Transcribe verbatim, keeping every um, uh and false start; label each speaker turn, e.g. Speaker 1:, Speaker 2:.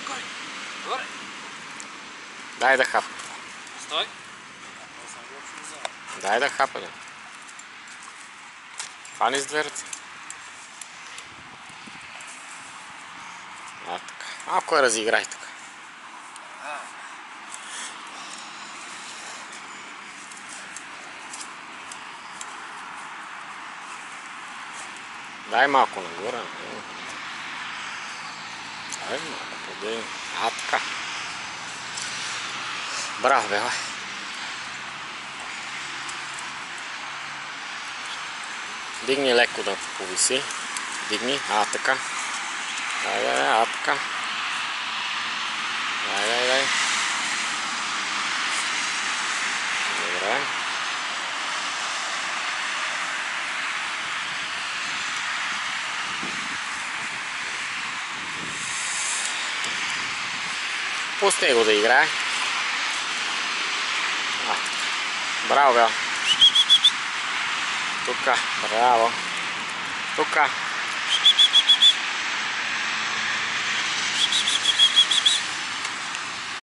Speaker 1: Добре.
Speaker 2: Дай да хапа.
Speaker 1: Стой.
Speaker 2: Дай да хапа, да. Фани с две ръце. А, така. Малко я разиграй тук. Дай малко нагоре. Дай малко подей. А, така. Браво, бе, бе. Дигни леко да повиси. Дигни. А, така. Дай, дай, дай. А, така. Дай, дай, дай. Добре. Пусни го да играе. А, браво, бе. Тука. Браво. Тука.